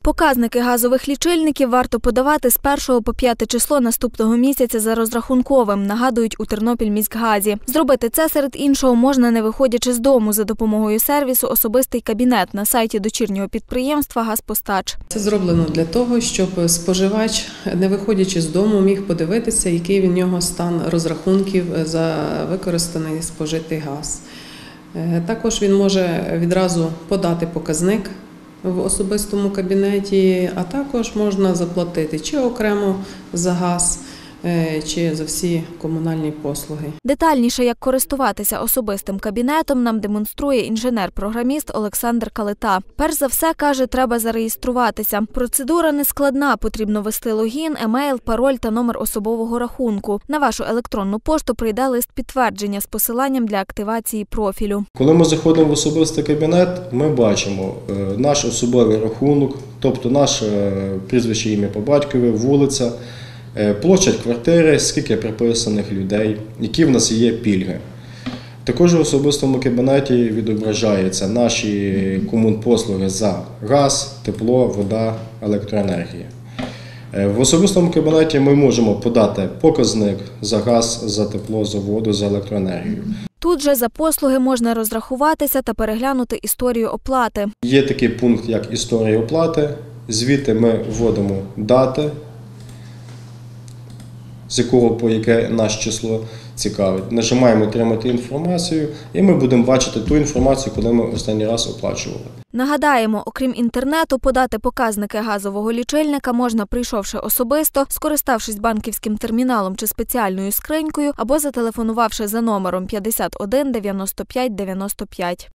Показники газових лічильників варто подавати з 1 по 5 число наступного місяця за розрахунковим, нагадують у Тернопільміськгазі. Зробити це, серед іншого, можна не виходячи з дому за допомогою сервісу «Особистий кабінет» на сайті дочірнього підприємства «Газпостач». Це зроблено для того, щоб споживач, не виходячи з дому, міг подивитися, який в нього стан розрахунків за використаний спожитий газ. Також він може відразу подати показник в особистому кабінеті, а також можна заплатити чи окремо за газ, чи за всі комунальні послуги. Детальніше, як користуватися особистим кабінетом, нам демонструє інженер-програміст Олександр Калита. Перш за все, каже, треба зареєструватися. Процедура нескладна, потрібно ввести логін, емейл, пароль та номер особового рахунку. На вашу електронну пошту прийде лист підтвердження з посиланням для активації профілю. Коли ми заходимо в особистий кабінет, ми бачимо наш особовий рахунок, тобто наше прізвище, ім'я по батькові, вулиця, площадь квартири, скільки приписаних людей, які в нас є пільги. Також в особистому кабінеті відображаються наші комунпослуги за газ, тепло, вода, електроенергія. В особистому кабінеті ми можемо подати показник за газ, за тепло, за воду, за електроенергію. Тут же за послуги можна розрахуватися та переглянути історію оплати. Є такий пункт, як історія оплати. Звідти ми вводимо дати, з якого по яке наше число цікавить. Нажимаємо «Отримати інформацію» і ми будемо бачити ту інформацію, коли ми останній раз оплачували. Нагадаємо, окрім інтернету, подати показники газового лічильника можна, прийшовши особисто, скориставшись банківським терміналом чи спеціальною скринькою або зателефонувавши за номером 51 95 95.